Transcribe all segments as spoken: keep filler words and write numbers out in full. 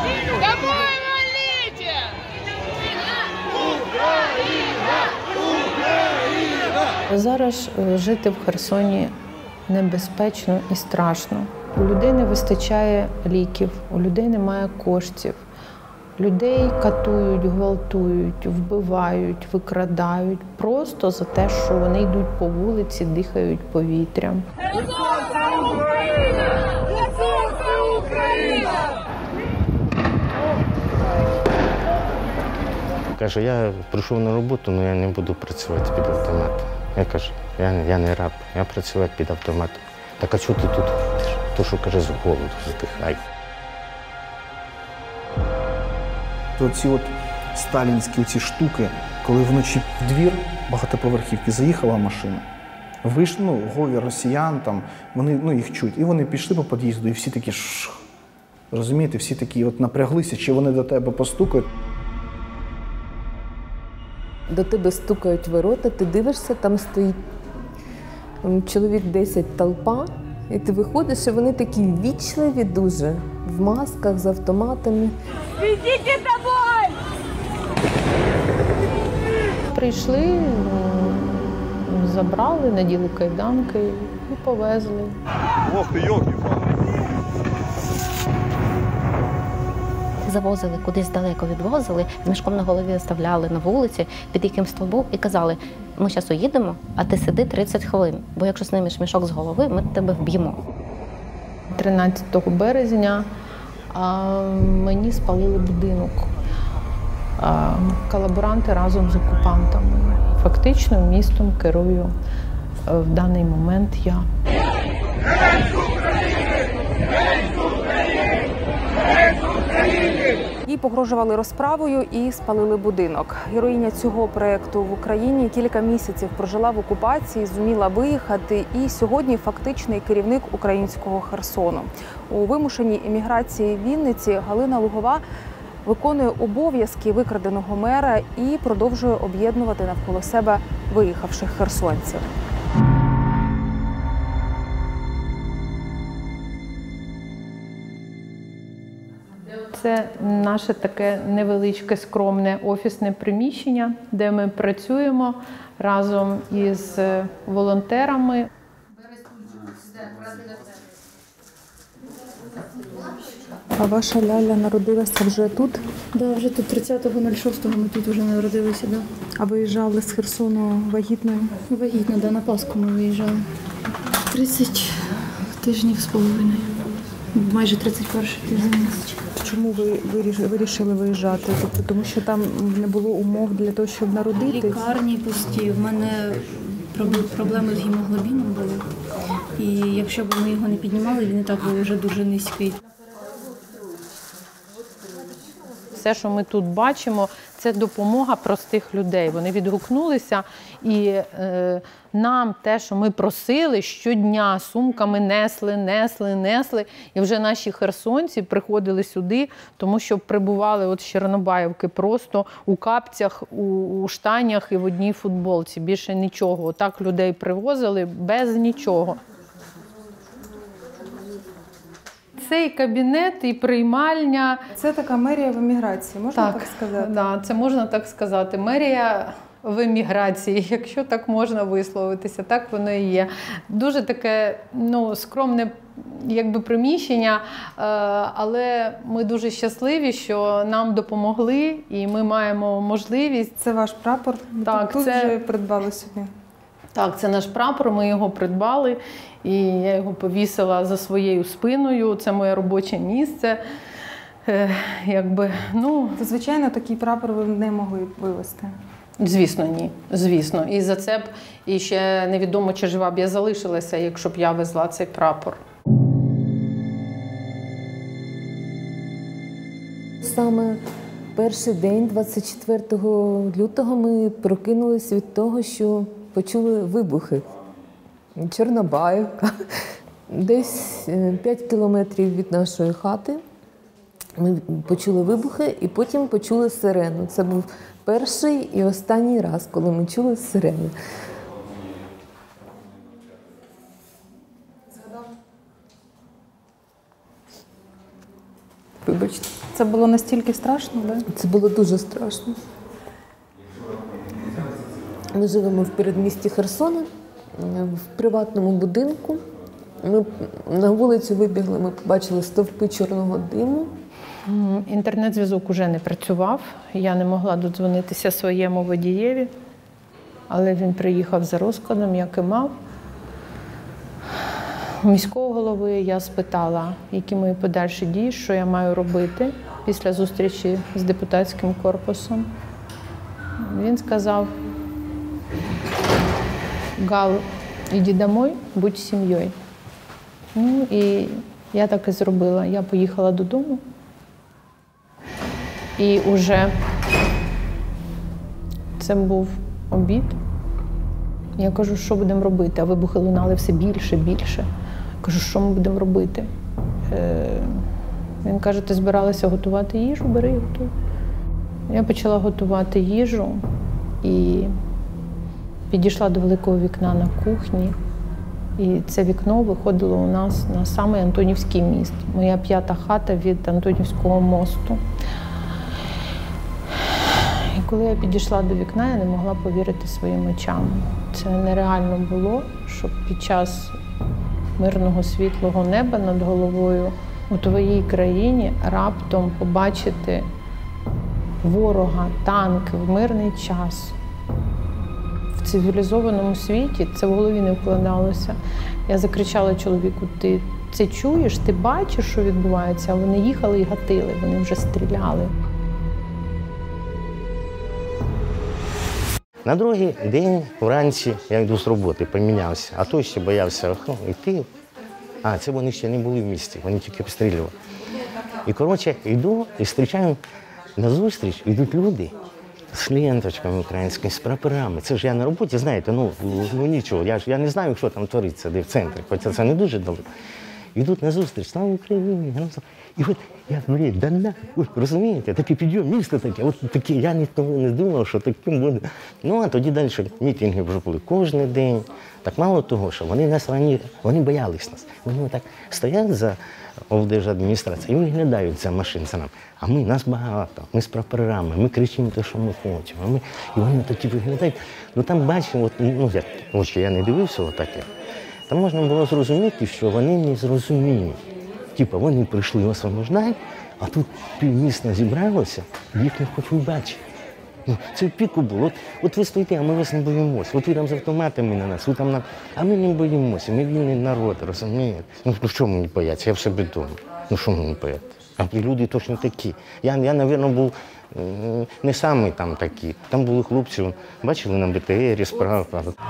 Домой валите! Зараз жити в Херсоні небезпечно і страшно. У людей не вистачає ліків, у людей немає коштів. Людей катують, гвалтують, вбивають, викрадають просто за те, що вони йдуть по вулиці, дихають повітрям. Херсон – це Україна! Херсон – це Україна! Каже, я прийшов на роботу, але я не буду працювати під автоматом. Я кажу, я, я не раб, я працювати під автоматом. Так а чого ти тут ходиш? То, що, каже, з голоду здихай. Оці от сталінські ці штуки, коли вночі в двір багатоповерхівки заїхала машина, вийшли, ну, говір росіян, там, вони, ну, їх чуть, і вони пішли по під'їзду, і всі такі шш. Розумієте, всі такі от напряглися, чи вони до тебе постукають. До тебе стукають ворота, ти дивишся, там стоїть чоловік десять толпа, і ти виходиш, і вони такі ввічливі дуже, в масках, з автоматами. Ідіть домой! Прийшли, забрали, наділи кайданки і повезли. Ох ти, йолки! Завозили, кудись далеко відвозили, з мішком на голові оставляли на вулиці під яким стовбом і казали, ми зараз уїдемо, а ти сиди тридцять хвилин, бо якщо знімеш мішок з голови, ми тебе вб'ємо. тринадцятого березня а, мені спалили будинок. А, колаборанти разом з окупантами. Фактично містом керую а, в даний момент я. Їй погрожували розправою і спалили будинок. Героїня цього проєкту в Україні кілька місяців прожила в окупації, зуміла виїхати і сьогодні фактичний керівник українського Херсону. У вимушеній еміграції в Вінниці Галина Лугова виконує обов'язки викраденого мера і продовжує об'єднувати навколо себе виїхавших херсонців. Це наше таке невеличке, скромне офісне приміщення, де ми працюємо разом із волонтерами. А ваша Ляля народилася вже тут? Да, вже тут тридцятого шостого ми тут вже народилися, да. А виїжджали з Херсону вагітною? Вагітна, да, на Пасху ми виїжджали. тридцять тижнів з половиною. Майже тридцять перший тиждень. Чому ви вирішили виїжджати? Тобто, тому що там не було умов для того, щоб народити? Лікарні пусті. В мене проблеми з гемоглобіном були. І якщо б ми його не піднімали, він і так був вже дуже низький. Все, що ми тут бачимо, це допомога простих людей. Вони відгукнулися і е, нам те, що ми просили, щодня сумками несли, несли, несли. І вже наші херсонці приходили сюди, тому що прибували от з Чорнобаївки просто у капцях, у, у штанях і в одній футболці. Більше нічого. Отак людей привозили без нічого. Цей кабінет і приймальня. Це така мерія в еміграції, можна так, так сказати? Так, да, це можна так сказати. Мерія в еміграції, якщо так можна висловитися, так воно і є. Дуже таке, ну, скромне, якби, приміщення, але ми дуже щасливі, що нам допомогли і ми маємо можливість. Це ваш прапор? Так, тут це... вже придбали собі? Так, це наш прапор, ми його придбали, і я його повісила за своєю спиною. Це моє робоче місце. Е, якби, ну... То, звичайно, такий прапор ви не могли вивезти? Звісно, ні. Звісно. І за це б і ще невідомо, чи жива б я залишилася, якщо б я везла цей прапор. Саме перший день, двадцять четвертого лютого, ми прокинулись від того, що почули вибухи. Чорнобаївка. Десь п'ять кілометрів від нашої хати ми почули вибухи і потім почули сирену. Це був перший і останній раз, коли ми чули сирену. Вибачте. Це було настільки страшно, да? Це було дуже страшно. Ми живемо в передмісті Херсона, в приватному будинку. Ми на вулицю вибігли, ми побачили стовпи чорного диму. Інтернет-зв'язок уже не працював, я не могла додзвонитися своєму водієві, але він приїхав за розкладом, як і мав. У міського голови я спитала, які мої подальші дії, що я маю робити після зустрічі з депутатським корпусом. Він сказав: Гал, іди домой, будь сім'єю. Ну і я так і зробила. Я поїхала додому. І вже це був обід. Я кажу, що будемо робити? А вибухи лунали все більше, більше. Кажу, що ми будемо робити? Е, він каже, ти збиралася готувати їжу, бери і готуй. Я почала готувати їжу і підійшла до великого вікна на кухні. І це вікно виходило у нас на самий Антонівський міст. Моя п'ята хата від Антонівського мосту. І коли я підійшла до вікна, я не могла повірити своїм очам. Це нереально було, щоб під час мирного світлого неба над головою у твоїй країні раптом побачити ворога, танки в мирний час. В цивілізованому світі це в голові не вкладалося. Я закричала чоловіку: ти це чуєш, ти бачиш, що відбувається? А вони їхали і гатили, вони вже стріляли. На другий день вранці я йду з роботи, помінявся, а той ще боявся ну, йти. А, це вони ще не були в місті, вони тільки обстрілювали. І, коротше, йду і зустрічаю, назустріч йдуть люди з ленточками українськими, з прапорами. Це ж я на роботі, знаєте, ну, ну нічого, я ж я не знаю, що там твориться, де в центрі, хоча це не дуже далеко. Йдуть назустріч, слава Україні. І от я говорю, да на, ой, розумієте, такий підйом, місто таке, от таке, я ніколи не думав, що таким буде. Ну, а тоді далі мітинги вже були кожен день. Так мало того, що вони нас рані, вони боялись нас. Вони так стоять за облдержадміністрацією і виглядають за машин за нами. А ми, нас багато, ми з прапорами, ми кричимо те, що ми хочемо. Ми, і вони такі виглядають. Ну там бачимо, от, ну як, очі я не дивився отаке. Там можна було зрозуміти, що вони не зрозуміють. Типа вони прийшли освобождати, а тут півміста зібралося, їх не хочуть бачити. Ну, це в піку було. От, от ви стоїте, а ми вас не боїмося. От ви там з автоматами на нас, ви там на... А ми не боїмося, ми вільний народ, розумієте? Ну, ну що мені бояться? Я в себе вдома. Ну що мені бояться? А люди точно такі. Я, я мабуть, був е, не самий там такий. Там були хлопці, бачили на Б Т Рі справа.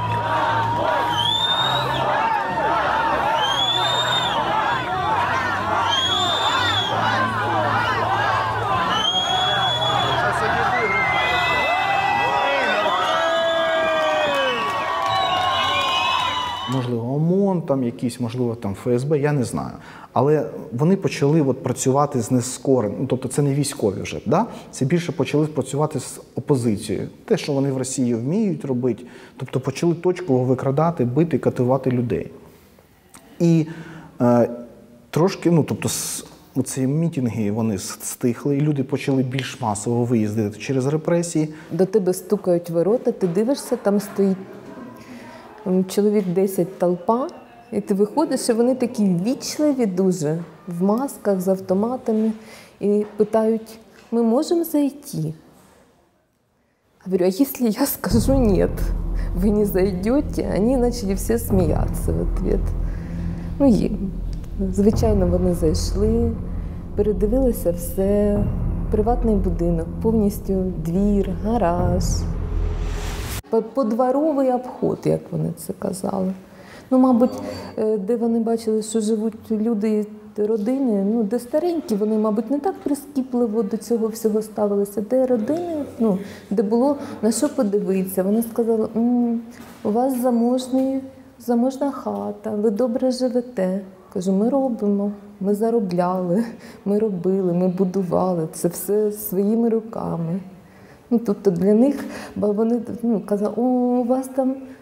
Можливо, ОМОН, там якісь, можливо, там Ф С Б, я не знаю. Але вони почали от працювати з нескореним, ну, тобто це не військові вже, да? Це більше почали працювати з опозицією. Те, що вони в Росії вміють робити, тобто почали точково викрадати, бити, катувати людей. І е, трошки, ну, тобто, оці мітинги, вони стихли, і люди почали більш масово виїздити через репресії. До тебе стукають ворота, ти дивишся, там стоїть чоловік десять толпа, і ти виходиш, і вони такі ввічливі дуже, в масках, з автоматами, і питають: ми можемо зайти? Я говорю: а если я скажу нет, вы не зайдете? Они начали все сміятися в ответ. Ну, і, звичайно, вони зайшли, передивилися все, приватний будинок, повністю двір, гараж. Подворовий обход, як вони це казали. Ну, мабуть, де вони бачили, що живуть люди, родини, ну, де старенькі, вони, мабуть, не так прискіпливо до цього всього ставилися. Де родини, ну, де було на що подивитися. Вони сказали: М, у вас заможний, заможна хата, ви добре живете. Кажу: ми робимо, ми заробляли, ми робили, ми будували. Це все своїми руками. Ну, тобто для них, бо вони ну, казали: о, у вас там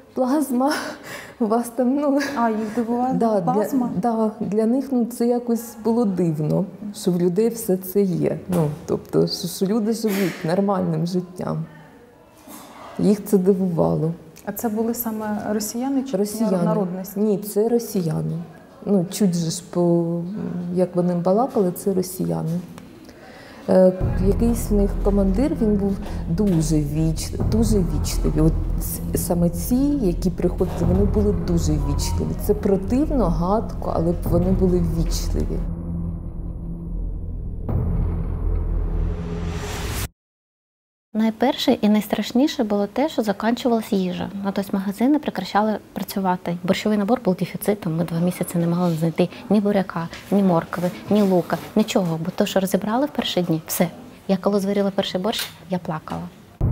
плазма, у вас там, ну... А, їх дивувала Да, плазма? для, да, для них ну, це якось було дивно, що в людей все це є. Ну, тобто, що, що люди живуть нормальним життям. Їх це дивувало. А це були саме росіяни чи Росіяни. народності? Ні, це росіяни. Ну, чуть же ж по, як вони балакали, це росіяни. Е, якийсь в них командир, він був дуже віч, дуже вічливий. От саме ці, які приходили, вони були дуже вічливі. Це противно, гадко, але вони були вічливі. Найперше і найстрашніше було те, що закінчувалась їжа. Ну, тобто магазини прекращали працювати. Борщовий набор був дефіцитом. Ми два місяці не могли знайти ні буряка, ні моркви, ні лука, нічого. Бо то, що розібрали в перші дні, все. Я коли зварила перший борщ, я плакала.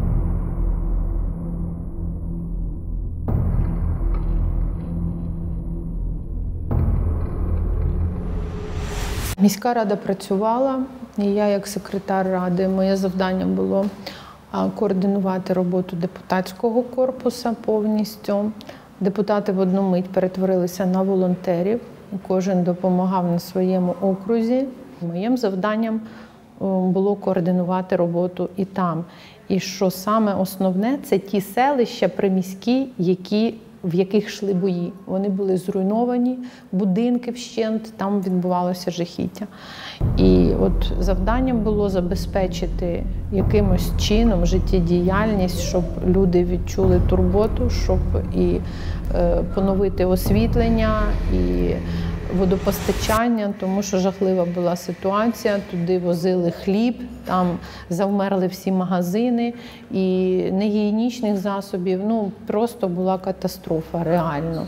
Міська рада працювала, і я як секретар ради, моє завдання було координувати роботу депутатського корпусу повністю. Депутати в одну мить перетворилися на волонтерів, кожен допомагав на своєму окрузі. Моїм завданням було координувати роботу і там. І що саме основне, це ті селища приміські, які в яких йшли бої. Вони були зруйновані, будинки вщент, там відбувалося жахіття. І от завданням було забезпечити якимось чином життєдіяльність, щоб люди відчули турботу, щоб і е, поновити освітлення, і водопостачання, тому що жахлива була ситуація. Туди возили хліб, там завмерли всі магазини, і негігієнічних засобів, ну, просто була катастрофа, реально.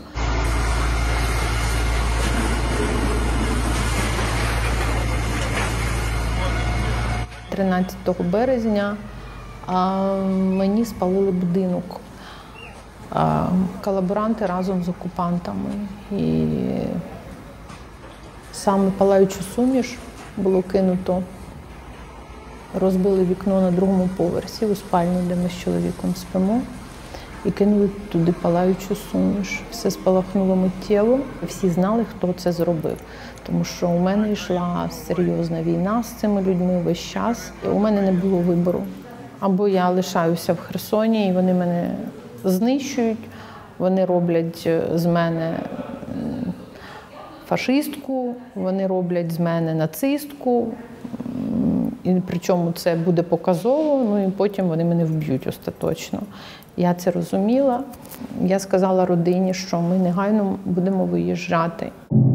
тринадцятого березня а, мені спалили будинок. А, колаборанти разом з окупантами. І саме палаючу суміш було кинуто, розбили вікно на другому поверсі у спальню, де ми з чоловіком спимо, і кинули туди палаючу суміш. Все спалахнуло миттєво. Всі знали, хто це зробив, тому що у мене йшла серйозна війна з цими людьми весь час. У мене не було вибору. Або я лишаюся в Херсоні, і вони мене знищують, вони роблять з мене фашистку, вони роблять з мене нацистку, і причому це буде показово, ну і потім вони мене вб'ють остаточно. Я це розуміла. Я сказала родині, що ми негайно будемо виїжджати.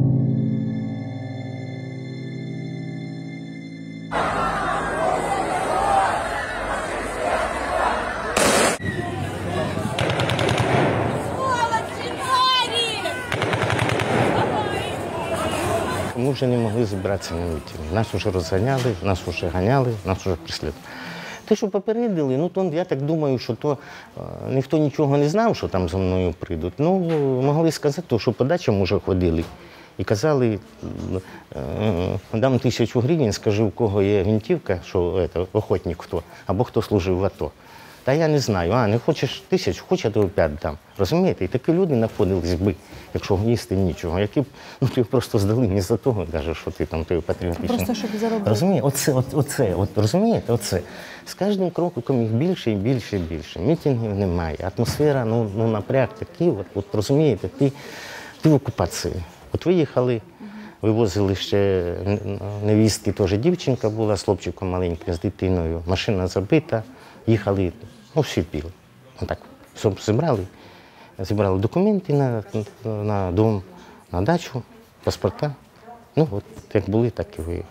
Ми вже не могли зібратися на мітинг. Нас вже розганяли, нас вже ганяли, нас вже прислідували. Те, що попередили, ну, то я так думаю, що то е, ніхто нічого не знав, що там за мною прийдуть. Ну, могли сказати, що по дачам вже ходили. І казали, е, дам тисячу гривень, скажи, у кого є гвинтівка, що це, охотник хто, або хто служив в АТО. Та я не знаю, а не хочеш тисячу, хоч я тобі п'ять дам. Розумієте? І такі люди знаходились би, якщо їсти нічого, які б ну, ти просто здали не за того, навіть, що ти там той патріотичний. Просто щоб заробити. Розумієте? Оце, от, оце, от, розумієте? Оце. З кожним кроком їх більше і більше і більше. Мітингів немає. Атмосфера, ну, ну напряг такий, от, от розумієте, ти, ти в окупації. От виїхали, вивозили ще невістки, теж дівчинка була з хлопчиком маленьким, з дитиною. Машина забита, їхали, ну всі піли. Отак, все зібрали. Зібрали документи на, на дом, на дачу, паспорта. Ну от, як були, так і виїхали.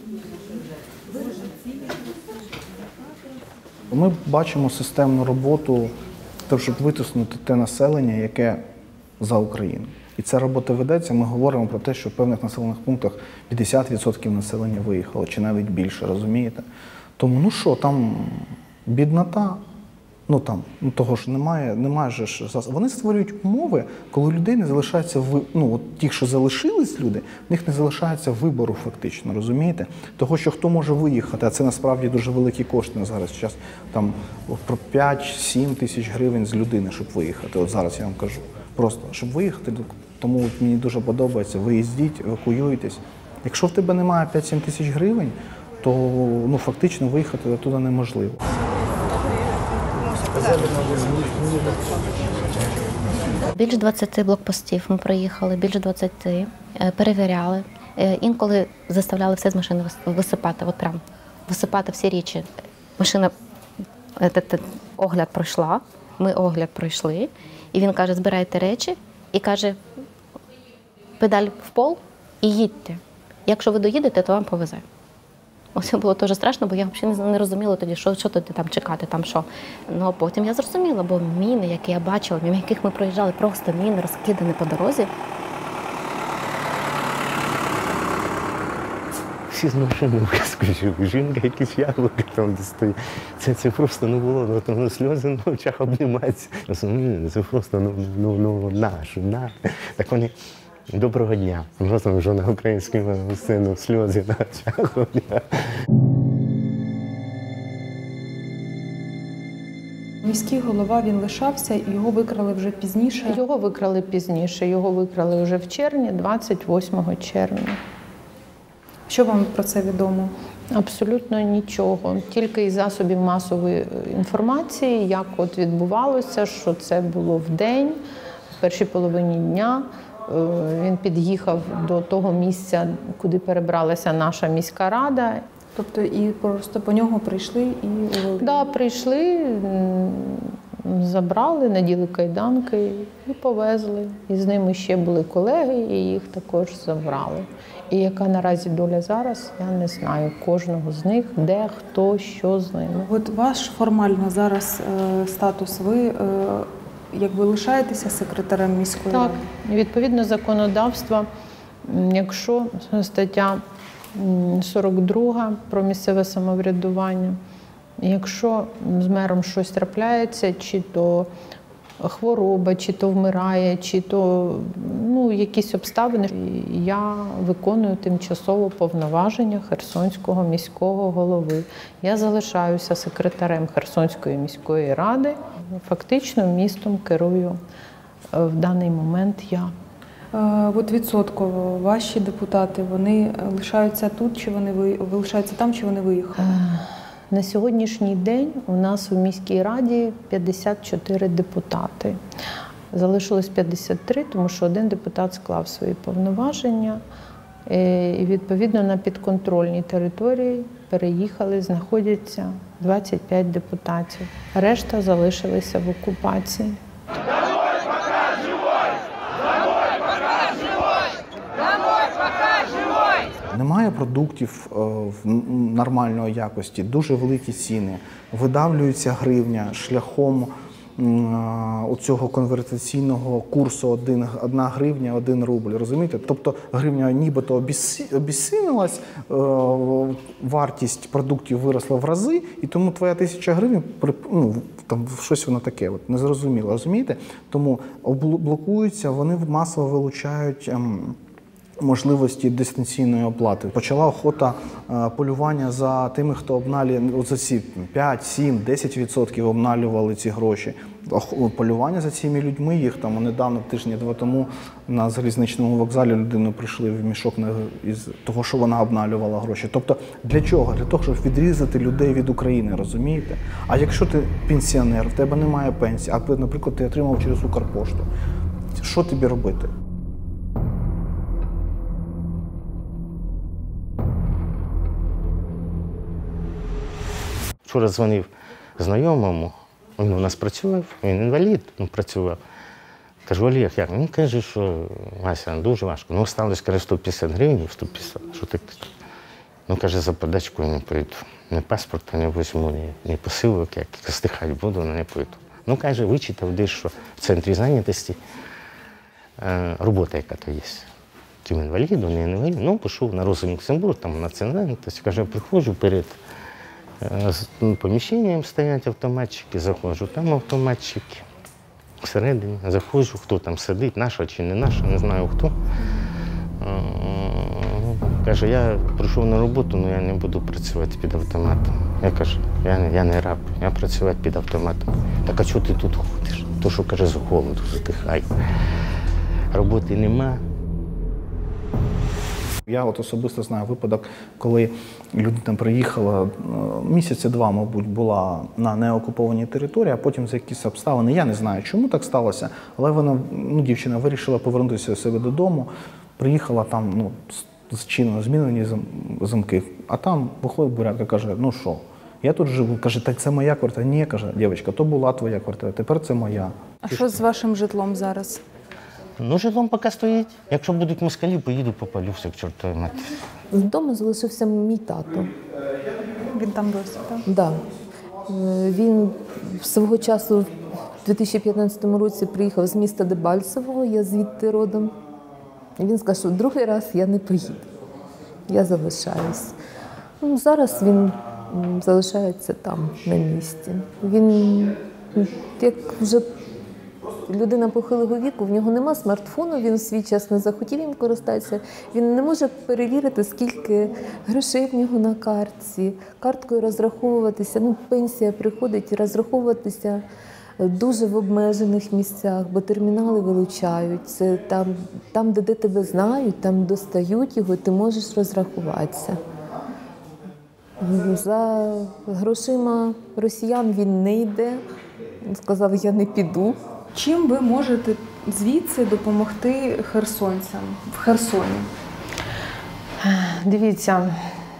Ми бачимо системну роботу, щоб витиснути те населення, яке за Україну. І ця робота ведеться, ми говоримо про те, що в певних населених пунктах п'ятдесят відсотків населення виїхало, чи навіть більше, розумієте? Тому, ну що, там біднота, Ну там, ну того ж немає, немає ж зас- Вони створюють умови, коли у людей не залишається ви, ну от ті, що залишились люди, в них не залишається вибору фактично, розумієте? Того, що хто може виїхати, а це насправді дуже великі кошти на зараз. Зараз там про п'ять-сім тисяч гривень з людини, щоб виїхати. От зараз я вам кажу. Просто щоб виїхати, тому от мені дуже подобається. Виїздіть, евакуюйтесь. Якщо в тебе немає п'ять-сім тисяч гривень, то ну фактично виїхати туди неможливо. Більш двадцяти блокпостів ми проїхали, більш двадцяти, е, перевіряли. Е, Інколи заставляли все з машини вис- висипати, от прям висипати всі речі. Машина, е, те- те, огляд пройшла, ми огляд пройшли, і він каже, збирайте речі, і каже, педаль в пол і їдьте. Якщо ви доїдете, то вам повезе. Ось було дуже страшно, бо я взагалі не розуміла тоді, що, що тоді там чекати, там що. Ну, а потім я зрозуміла, бо міни, які я бачила, мимо яких ми проїжджали, просто міни розкидані по дорозі. Всі з машини вискочили, жінка якісь яблуки там де стоїть. Це, це просто не було, ну, то, ну, сльози на очах обнімаються. Це просто, ну, ну, ну, наш, наш. Так вони, доброго дня. Просто вже на українську сцену сльози на очах. Міський голова, він лишався, і його викрали вже пізніше. Його викрали пізніше, його викрали вже в червні, двадцять восьмого червня. Що вам про це відомо? Абсолютно нічого. Тільки із засобів масової інформації, як от відбувалося, що це було в день, в першій половині дня. Він під'їхав до того місця, куди перебралася наша міська рада. Тобто і просто по нього прийшли і увели? Да, прийшли, забрали, наділи кайданки і повезли. І з ними ще були колеги, і їх також забрали. І яка наразі доля зараз, я не знаю кожного з них, де, хто, що з ними. От ваш формально зараз е, статус, ви е, якби лишаєтеся секретарем міської Так, ради? відповідно законодавства, якщо стаття сорок друга про місцеве самоврядування, якщо з мером щось трапляється, чи то хвороба, чи то вмирає, чи то ну, якісь обставини, я виконую тимчасово повноваження Херсонського міського голови. Я залишаюся секретарем Херсонської міської ради. Фактично містом керую в даний момент я. Е, От відсотково ваші депутати, вони лишаються тут, чи вони ви, лишаються там, чи вони виїхали? На сьогоднішній день у нас у міській раді п'ятдесят чотири депутати. Залишилось п'ятдесят три, тому що один депутат склав свої повноваження. І відповідно на підконтрольній території переїхали, знаходяться двадцять п'ять депутатів. Решта залишилися в окупації. Немає продуктів е, в нормальної якості, дуже великі ціни, видавлюється гривня шляхом оцього конвертаційного курсу один, одна гривня, один рубль, розумієте? Тобто гривня нібито обіцінилась, е, вартість продуктів виросла в рази, і тому твоя тисяча гривень, ну, там щось воно таке, от, незрозуміло, розумієте? Тому блокуються, вони масово вилучають ем, можливості дистанційної оплати. Почала охота е, полювання за тими, хто обналює, за ці п'ять, сім, десять відсотків обналювали ці гроші. Полювання за цими людьми, їх там недавно, тижні-два тому, на залізничному вокзалі людину прийшли в мішок із того, що вона обналювала гроші. Тобто для чого? Для того, щоб відрізати людей від України, розумієте? А якщо ти пенсіонер, в тебе немає пенсії, а, наприклад, ти отримав через Укрпошту, що тобі робити? Вчора дзвонив знайомому, він у нас працював, він інвалід, ну, працював. Кажу, Олег, як? Він каже, що Вася, дуже важко. Ну, осталось, каже, сто п'ятдесят гривень, сто п'ятдесят. Що ти? Ну, каже, за подачку я не прийду. Ні паспорта не візьму, ні, ні посилок, як стихати буду, не прийду. Ну, каже, вичитав десь, що в центрі зайнятості е, робота яка то є. Тим інваліду, не інвалід. Ну, пішов на Розу Люксембург, там на центральність. Каже, приходжу перед З поміщенням стоять автоматчики, заходжу, там автоматчики. Всередині заходжу, хто там сидить, наша чи не наша, не знаю хто. Каже, я прийшов на роботу, але я не буду працювати під автоматом. Я кажу, я не, я не раб, я працювати під автоматом. Так а чого ти тут ходиш? То, що, каже, з голоду здихаю. Роботи нема. Я от особисто знаю випадок, коли людина приїхала, місяці два, мабуть, була на неокупованій території, а потім за якісь обставини, я не знаю, чому так сталося, але вона, ну, дівчина вирішила повернутися до себе додому, приїхала там, ну, зчинено змінені замки, а там виходить бурятка, каже, ну що, я тут живу, каже, так це моя квартира. Ні, каже, дівчинка, то була твоя квартира, тепер це моя. А що з вашим житлом зараз? Ну, житлом поки стоїть. Якщо будуть москалі, поїду, попалю все к чортовій матері. Вдома залишився мій тато. Він там досі, так? Да. Е, Він свого часу в дві тисячі п'ятнадцятому році приїхав з міста Дебальцевого, я звідти родом. І він сказав, що другий раз я не поїду. Я залишаюсь. Ну, зараз він м, залишається там, на місці. Він, як вже людина похилого віку, в нього нема смартфону, він в свій час не захотів їм користатися. Він не може перевірити, скільки грошей в нього на картці, карткою розраховуватися. Ну, пенсія приходить і розраховуватися дуже в обмежених місцях, бо термінали вилучають. Це там, там, де тебе знають, там достають його, ти можеш розрахуватися. За грошима росіян він не йде. Він сказав, я не піду. Чим ви можете звідси допомогти херсонцям в Херсоні? Дивіться,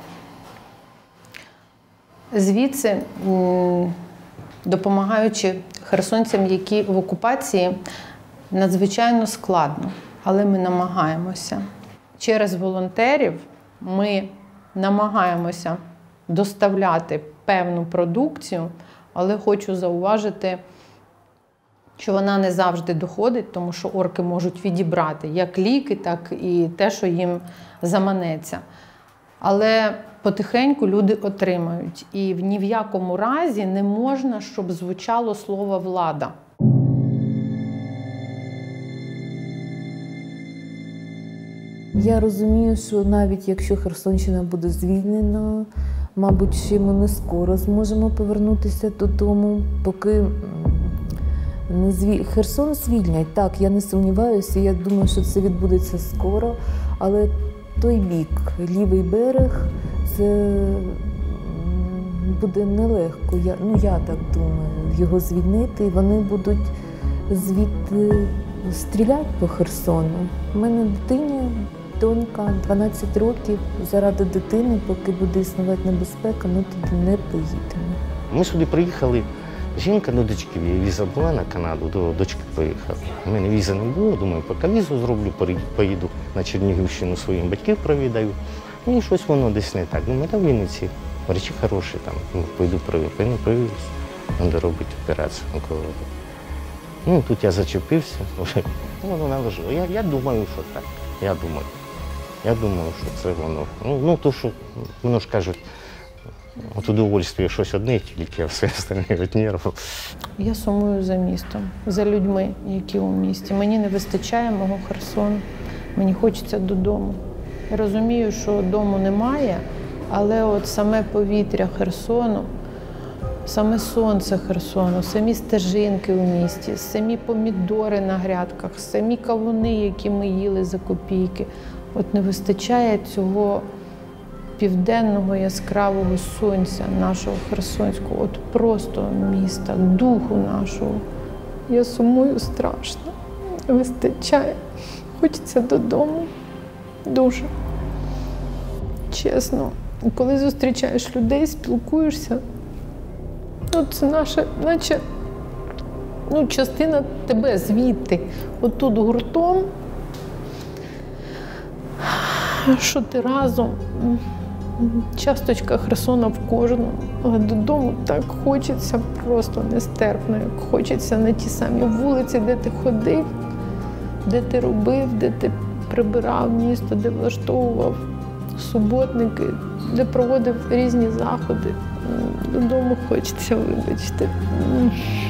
звідси, м, допомагаючи херсонцям, які в окупації, надзвичайно складно, але ми намагаємося. Через волонтерів ми намагаємося доставляти певну продукцію, але хочу зауважити, що вона не завжди доходить, тому що орки можуть відібрати як ліки, так і те, що їм заманеться. Але потихеньку люди отримають. І ні в якому разі не можна, щоб звучало слово «влада». Я розумію, що навіть якщо Херсонщина буде звільнена, мабуть, ще ми не скоро зможемо повернутися додому, поки не звіль... Херсон звільнять. Так, я не сумніваюся, я думаю, що це відбудеться скоро, але той бік, лівий берег, це буде нелегко. Я, ну, я так думаю, його звільнити, і вони будуть звідти стріляти по Херсону. У мене дитині, донька, дванадцять років, заради дитини, поки буде існувати небезпека, ми туди не поїдемо. Ми сюди приїхали, жінка до дочки, віза була на Канаду, до дочки поїхав. У мене візи не було, думаю, поки візу зроблю, поїду на Чернігівщину, своїм батьків провідаю. Ну і щось воно десь не так. Думаю, та в Вінниці речі хороші, там, ну, пойду провідаю, провідаюсь, треба робити операцію онкологію. Ну, тут я зачепився, вже воно наложило. Я, я думаю, що так, я думаю. Я думаю, що це воно. Ну, ну то, що, воно ж кажуть, от удовольствие щось одне тільки, а все остальне від нервів. Я сумую за містом, за людьми, які у місті. Мені не вистачає мого Херсону, мені хочеться додому. Я розумію, що дому немає, але от саме повітря Херсону, саме сонце Херсону, самі стежинки у місті, самі помідори на грядках, самі кавуни, які ми їли за копійки. От не вистачає цього південного яскравого сонця нашого Херсонського, от просто міста, духу нашого. Я сумую страшно, не вистачає. Хочеться додому дуже. Чесно, коли зустрічаєш людей, спілкуєшся, ну це наша, наче, ну, частина тебе звідти, отут гуртом, що ти разом, часточка Херсона в кожному, але додому так хочеться просто нестерпно, як хочеться на ті самі вулиці, де ти ходив, де ти робив, де ти прибирав місто, де влаштовував суботники, де проводив різні заходи. Додому хочеться, вибачте.